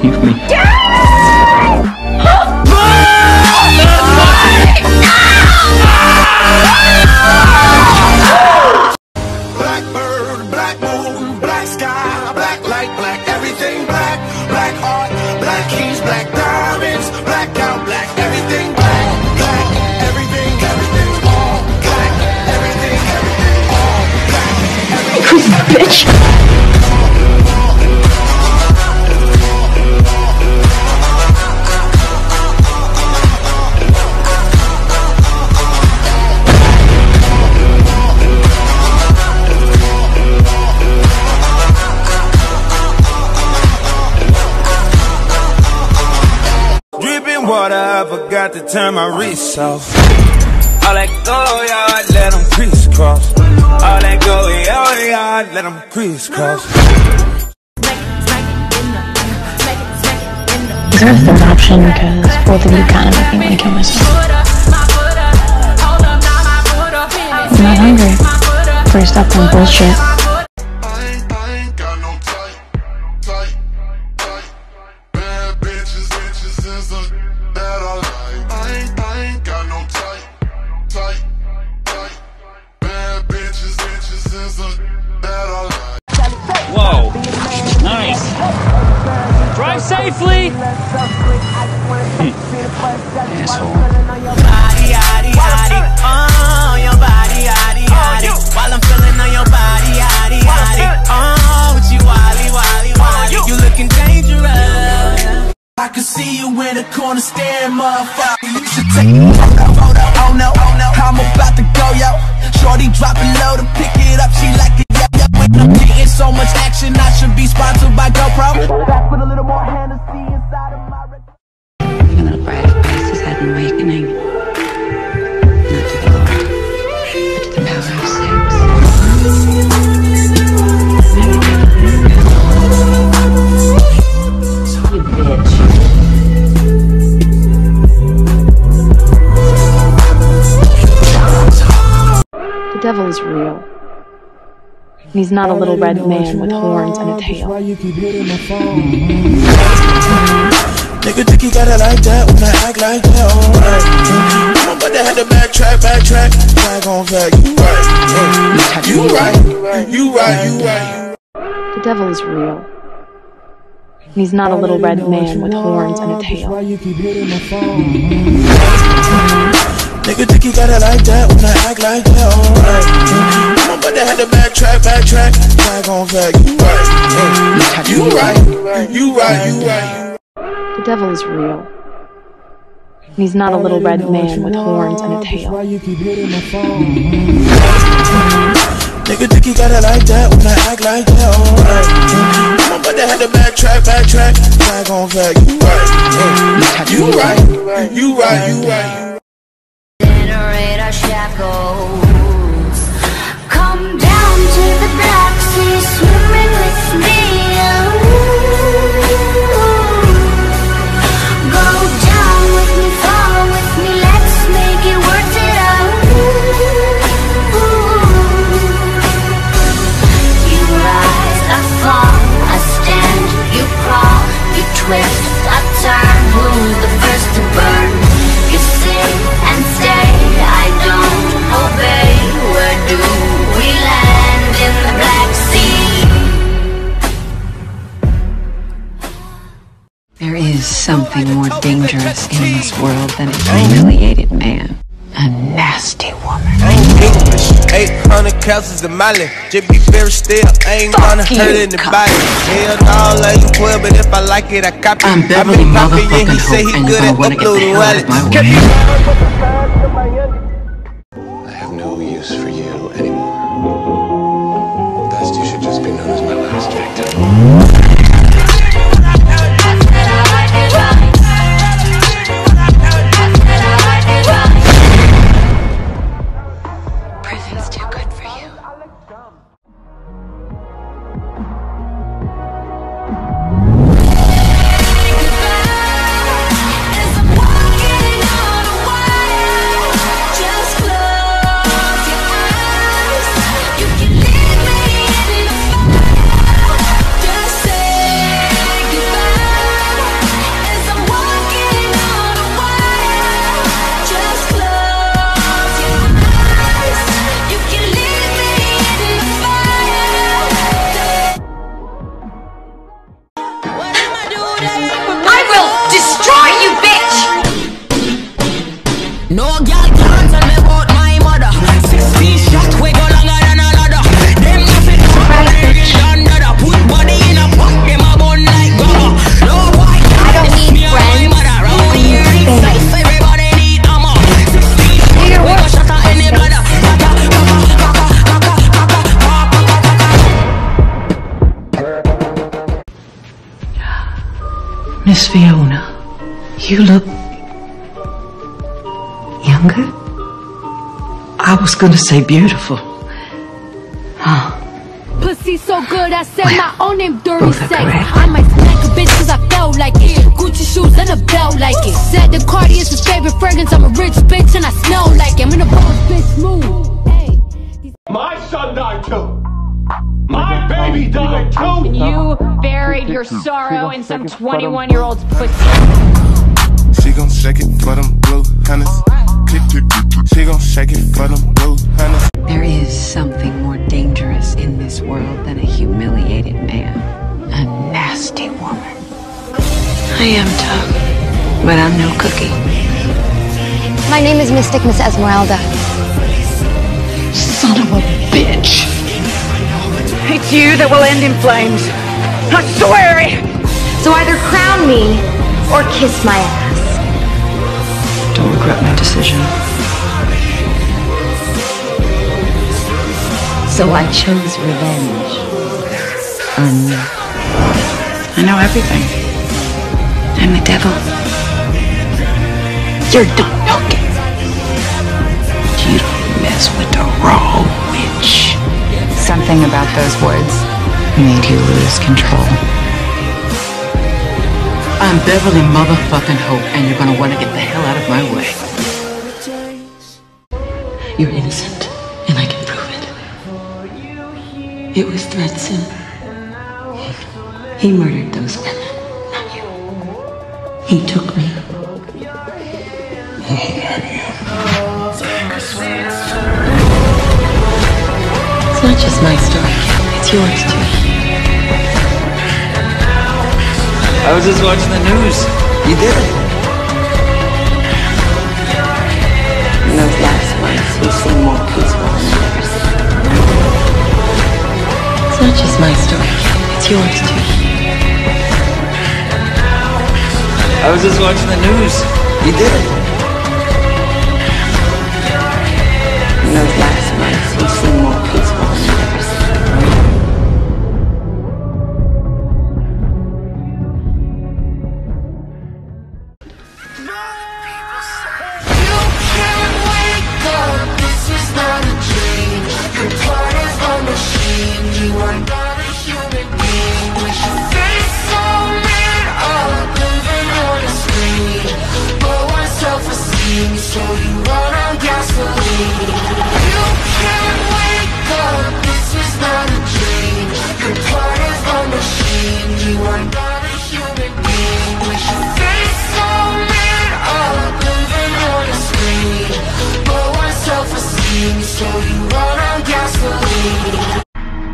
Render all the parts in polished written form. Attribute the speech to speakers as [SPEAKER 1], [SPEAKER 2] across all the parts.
[SPEAKER 1] Leave me.
[SPEAKER 2] Blackbird, black moon, black sky, black light, black everything black. Black heart, black keys, black diamonds, black out, black everything black. Black, everything, everything, all black. Everything, everything, all black. Everything,
[SPEAKER 3] bitch.
[SPEAKER 2] dripping water, I forgot to turn my wrist off. All that go yard, let them crisscross. All that go yard, let them crisscross.
[SPEAKER 3] Is there a third option? Because both of you kind of make me want to kill myself. I'm not hungry. First up on bullshit.
[SPEAKER 1] Whoa, nice. Drive safely. Asshole.
[SPEAKER 4] While I'm feeling on your body, oh, with you, wally, you looking dangerous. I can see you in the corner staring, motherfucker. You should take a photo. Oh no, I'm about to go, yo. Shorty dropping low to pick it up. She like it, yo. I'm getting so much action. I should be sponsored by GoPro. Put a little more Hennessy inside of my.
[SPEAKER 5] A little bride of Christ has had an awakening. Not to the Lord, but to the power of sex. You bitch.
[SPEAKER 3] The devil is real. He's not a little red man with horns and a tail.
[SPEAKER 2] Nigga think you got it like that when I act like that, alright. I'm about to have to backtrack. Back on fact, you right.
[SPEAKER 3] The devil is real. He's not a little red man with horns and a tail.
[SPEAKER 2] Nigga think you got it like that when I act like that, alright. I'm about to have to backtrack. Back on fact, you right.
[SPEAKER 3] The devil is real. He's not a little red man with horns and a tail.
[SPEAKER 2] Nigga think you got it like that when I act like that, alright. I'm about to have to backtrack. Back on fact, you right.
[SPEAKER 6] Generate our shackles. Come down to the Black Sea, swimming with me. Go down with me, fall with me, let's make it worth it out. You rise, I fall, I stand, you crawl, you twist, I turn. Who's the first to burn? You sing and stay, I don't obey. Where do we land in the Black Sea?
[SPEAKER 5] There is something more dangerous in this world than a humiliated man. A nasty woman.
[SPEAKER 2] English, 800 castles in Mali. Just be very still, I ain't gonna hurt anybody. Hell no, I ain't 12, but if I like it, I copy.
[SPEAKER 5] I'm Beverly motherfucking
[SPEAKER 2] he say he
[SPEAKER 5] Hope, and
[SPEAKER 2] good
[SPEAKER 5] if I
[SPEAKER 2] at
[SPEAKER 5] wanna get the
[SPEAKER 2] uploading
[SPEAKER 5] hell out of
[SPEAKER 2] wallets.
[SPEAKER 5] my way.
[SPEAKER 7] I have no use for you anymore. Best you should just be known as my last victim.
[SPEAKER 5] Prison's too good for you.
[SPEAKER 6] As I'm walking on a wire,
[SPEAKER 4] Can't tell me about my mother. 16 shots, we go longer than a ladder. Them nothing done that. Put body in a pot, them a bun like gummer. No boy can't miss me or my mother. Round here inside, everybody need ammo. 16 shots, we go shot at any bladder.
[SPEAKER 5] Miss Fiona, you look younger? I was gonna say beautiful. Huh.
[SPEAKER 8] Pussy so good, I said my own name, dirty
[SPEAKER 5] both are
[SPEAKER 8] sex.
[SPEAKER 5] correct.
[SPEAKER 8] I might smack a bitch cause I felt like it. Gucci shoes and a belt like it. Said the Cardi is his favorite fragrance. I'm a rich bitch and I smell like it. I'm in a boss bitch mood. Hey.
[SPEAKER 9] My son died too. My baby died too.
[SPEAKER 10] And you buried your sorrow in some 21-year-old's pussy.
[SPEAKER 2] She gon' shake it for them blue hunters. She gon' shake it for them blue hunters.
[SPEAKER 5] There is something more dangerous in this world than a humiliated man. A nasty woman. I am tough, but I'm no cookie.
[SPEAKER 11] My name is Mystic Miss Esmeralda.
[SPEAKER 5] Son of a bitch!
[SPEAKER 12] It's you that will end in flames. I swear it!
[SPEAKER 11] So either crown me or kiss my ass.
[SPEAKER 5] Don't regret my decision.
[SPEAKER 11] So I chose revenge on you.
[SPEAKER 5] I know everything. I'm the devil. You're dumb pumpkin. You don't mess with the raw witch.
[SPEAKER 12] Something about those woods
[SPEAKER 5] Made you lose control. I'm Beverly motherfucking Hope, and you're gonna want to get the hell out of my way. You're innocent, and I can prove it. It was Thredson. He murdered those women, not you. He took me. It's not just my story, it's yours too.
[SPEAKER 1] I was just watching the news. You did it.
[SPEAKER 5] In those last months, you seem more peaceful than I've ever seen. It's not just my story, it's yours too.
[SPEAKER 1] I was just watching the news. You did it.
[SPEAKER 5] In those last months, you seem more peaceful than I've ever seen.
[SPEAKER 6] So you run on gasoline. You can't wake up, this is not a dream. You're part of a machine, you are not a human being. With your face so lit up, living on a screen. But one self-esteem, so you run on gasoline.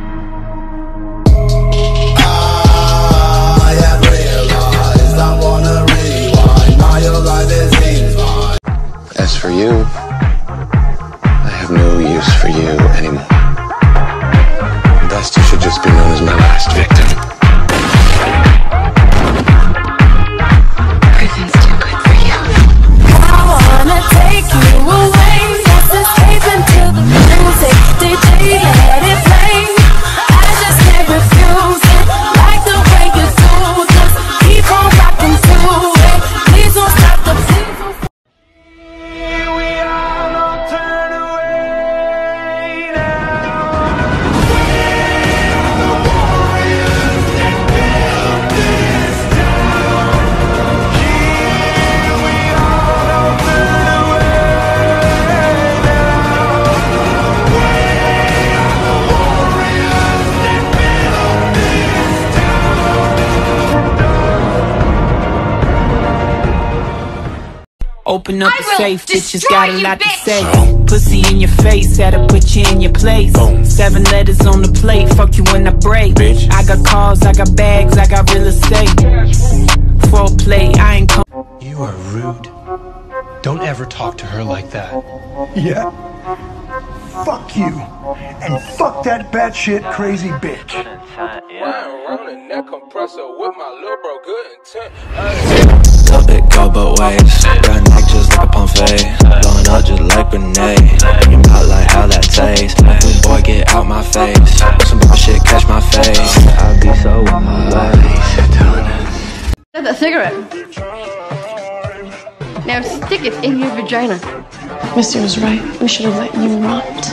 [SPEAKER 6] I have realized I wanna rewind. Now your life is easy.
[SPEAKER 7] As for you, I have no use for you anymore. Best you should just be known as my last victim.
[SPEAKER 5] Everything's too good for you.
[SPEAKER 6] I wanna take you away. Let's escape into the music. DJ, let it play. I just can't refuse it. Like the way you do. Just keep on rocking to it. Please don't stop the beat.
[SPEAKER 4] Open up the safe, bitches got a lot to say. Pussy in your face, had to put you in your place. 7 letters on the plate, fuck you when I break.
[SPEAKER 7] Bitch.
[SPEAKER 4] I got cars, I got bags, I got real estate. Foreplay, I ain't come.
[SPEAKER 13] You are rude, Don't ever talk to her like that.
[SPEAKER 9] Yeah. Fuck you. And fuck that batshit crazy bitch.
[SPEAKER 14] Running that compressor with my little bro, good intent.
[SPEAKER 15] Love it go both ways. Got neck just like a Pompeii. Blowing up just like grenade. Thinking about like how that tastes. Good boy, get out my face. Some bullshit catch my face. I'll be so on my way.
[SPEAKER 16] Get that cigarette. Now stick it in your vagina.
[SPEAKER 3] Mister was right. We should have let you rot.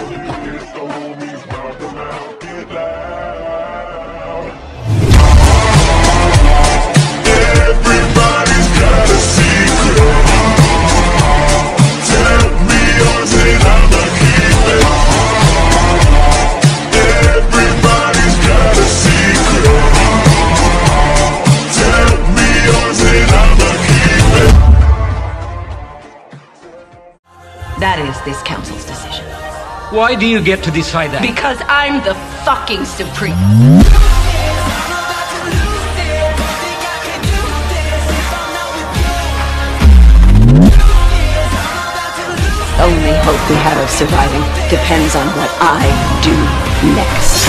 [SPEAKER 5] That is this council's decision.
[SPEAKER 1] Why do you get to decide that?
[SPEAKER 5] Because I'm the fucking supreme. The only hope we have of surviving depends on what I do next.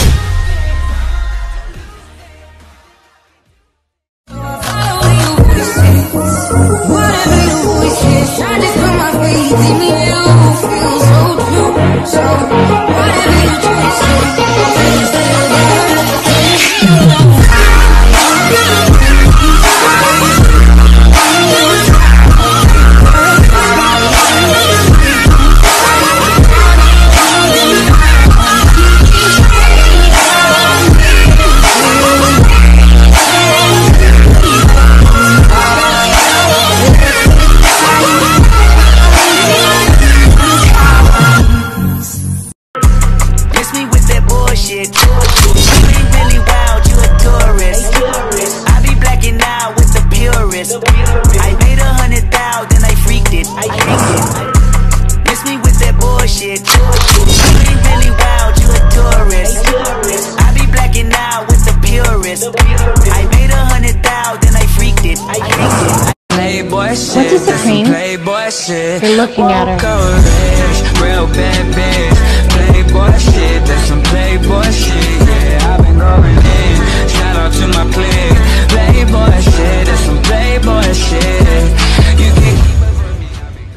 [SPEAKER 4] I made 100,000, I freaked it. Miss me with that bullshit. You ain't really wild, you a tourist. I be blacking out with the purist. I made 100,000, I freaked it.
[SPEAKER 1] Playboy shit,
[SPEAKER 3] What's a supreme?
[SPEAKER 1] Playboy shit.
[SPEAKER 3] You're looking at her.
[SPEAKER 1] Real bad bitch. Playboy shit, that's some playboy shit. Yeah, I've been going in. Shout out to my clique. Playboy shit, that's some playboy shit. You can keep it from me.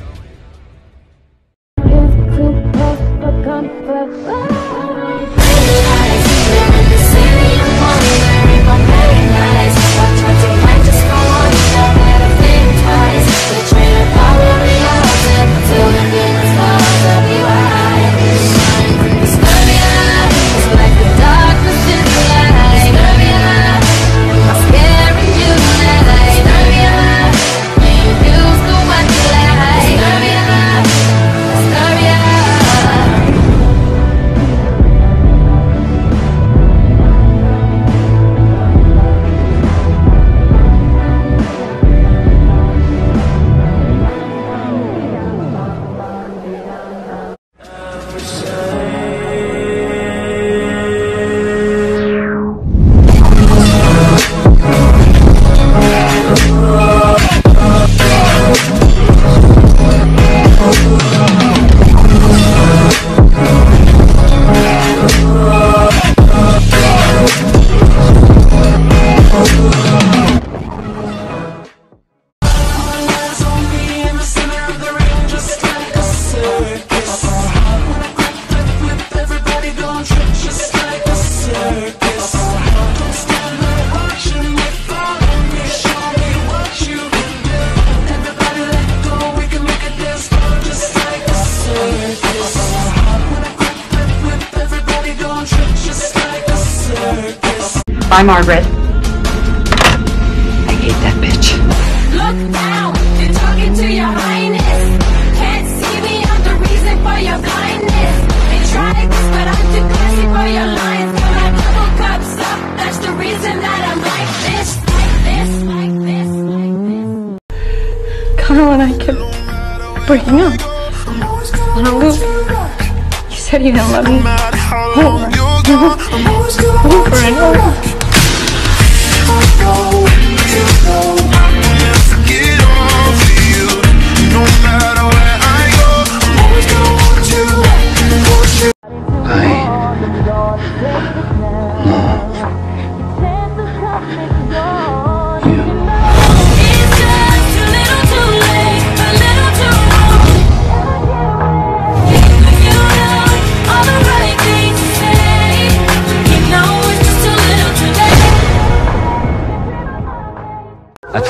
[SPEAKER 5] Bye, Margaret. I hate that bitch.
[SPEAKER 8] Look down, you're talking to your highness. Can't see me, I'm the reason for your blindness. They tried this, but I'm too classy for your lines. Got my couple cups up, that's the reason that I'm like this, like this, like this, like this.
[SPEAKER 16] Kyle and I kept breaking up. And Luke, you said you didn't love me. Over and over.
[SPEAKER 2] I'll never get off of you. No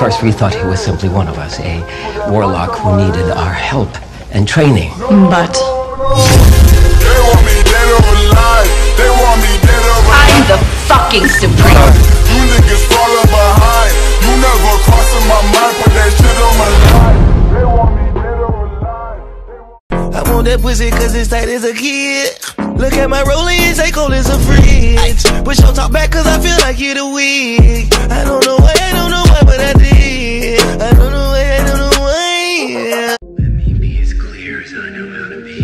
[SPEAKER 17] first we thought he was simply one of us, a warlock who needed our help and training.
[SPEAKER 3] But
[SPEAKER 2] They want me dead or alive. They want me dead or alive.
[SPEAKER 5] I'm the fucking supreme.
[SPEAKER 2] You niggas falling behind. You never crossing my mind. Put that shit on my line. They want me dead or alive.
[SPEAKER 4] I want that pussy cause it's tight as a kid. Look at my rolling, it's like cold as a fridge. Push your top back cause I feel like you're the wig. I don't know why, but I did. I don't know why.
[SPEAKER 15] Let me be as clear as I know how to be.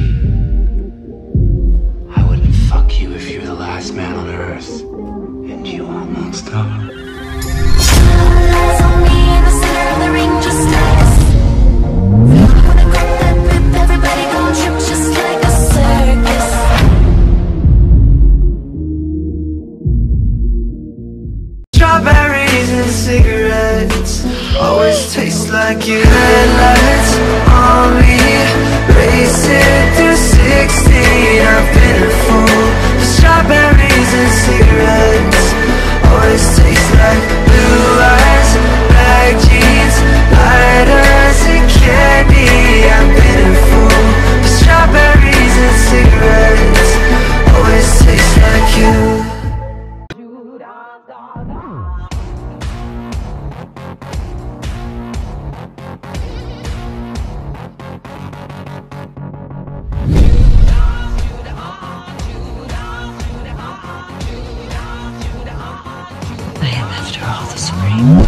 [SPEAKER 15] I wouldn't fuck you if you were the last man on earth. And you almost are.
[SPEAKER 6] Eyes on me in the center of the ring, just like us. When I grab that grip, everybody gon' trip just like a circus.
[SPEAKER 4] Strawberries and cigarettes always taste like you. Headlights on me, racing through 16. I've been a fool. Strawberries and cigarettes always taste like blue eyes, black jeans, lighters and candy. I've been a fool. Strawberries and cigarettes always taste like you.
[SPEAKER 5] I am, after all, the supreme.